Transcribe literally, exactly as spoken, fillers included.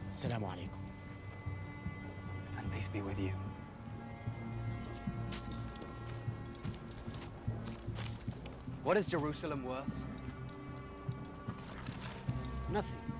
Assalamu alaikum. And peace be with you. What is Jerusalem worth? Nothing.